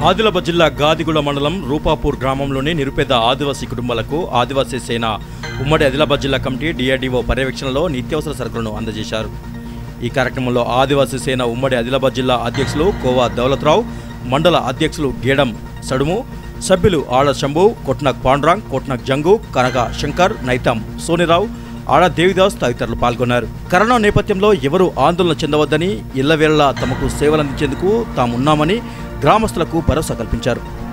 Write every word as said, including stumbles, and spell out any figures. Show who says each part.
Speaker 1: ఆదిలాబాద్ జిల్లా గాదిగూడ మండలం రూపాపూర్ గ్రామంలోని నిరుపేద ఆదివాసీ కుటుంబాలకు ఆదివాసీ సేన ఉమ్మడి ఆదిలాబాద్ జిల్లా కమిటీ డిఆర్డీఓ పర్యవేక్షణలో నిత్యావసర సరుకులను అందజేశారు। ఈ కార్యక్రమంలో ఆదివాసీ సేన ఉమ్మడి ఆదిలాబాద్ జిల్లా అధ్యక్షులు కోవా దౌలత్రావు, మండల అధ్యక్షులు గేడం సడుము, సభ్యులు ఆడ శంభు, కొట్నక్ పాండ్రాంగ్, కొట్నక్ జంగు, కనక శంకర్, నైతం సోనిరావు, ఆడ దేవిదాస్ తదితరులు పాల్గొన్నారు। కరోనా నేపథ్యంలో ఎవరూ ఆందోళన చెందవద్దని, ఇళ్లవేళలా తమకు సేవలందించేందుకు తామున్నామని గ్రామస్తులకు భరోసా కల్పించారు।